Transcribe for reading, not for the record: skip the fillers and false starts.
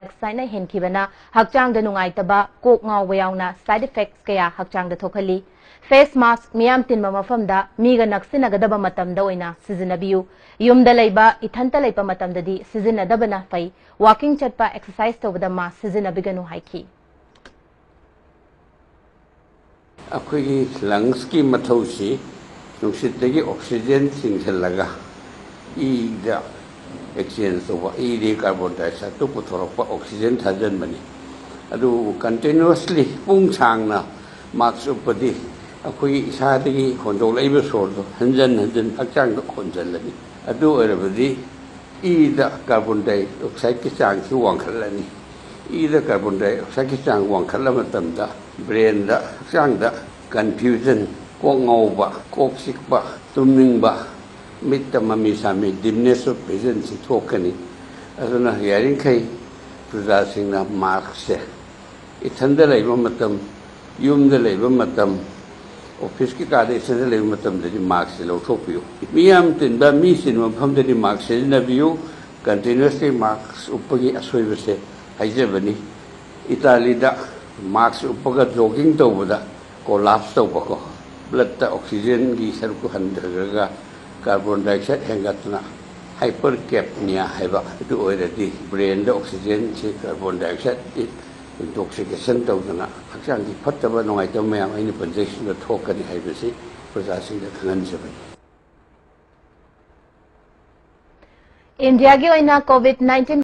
Saina Henkibana, Hakjang the Nungaitaba, Kok Ngau Wayauna, side effects Kaya, Hakjang the Tokali. Face mask, Miam Tin Mama from da, Miga Naxinagadaba Matam Doina, Sizinabiu, Yum the Laiba, Itanta Laipa Matam Dadi, Sizina Dabana Fai, walking chatpa exercise over the mass, Sizina Biganu Haiki. Akui Langski Matosi, Nuxitegi oxygen things laga. Ida exchange over the carbon dioxide to put for oxygen thousand money. Adu continuously pung chang na marks up the Akui Sadi control labor sword, Hanjan Akang Konjalani. Adu everybody either carbon dioxide Kisang Wankalani. Either carbon dioxide Kisang Wankalamatanda, brain the Sangda, confusion, Kong over, Kok Sikba, Tumingba. Mit the Mamisami, dimness of presence tokening. As an hearing Kay, possessing the marks. It's under labor matum, yum the labor matum, or Piscicade is the labor matum that marks the Lotopio. Miam Tinda Misin from the remarks in the view, continuously marks Upagi as we say, Hijabani, Italida, marks Upaga jogging over the collapse over. Blood the oxygen geese and Kuhandaga. Carbon dioxide hangatna hypercapnia haiba to already brain the oxygen carbon dioxide intoxication tawdana hakchang gi phattaba nongai taw mayam aini projection da thokani haibasi processing da khananjabai. India gi oina COVID-19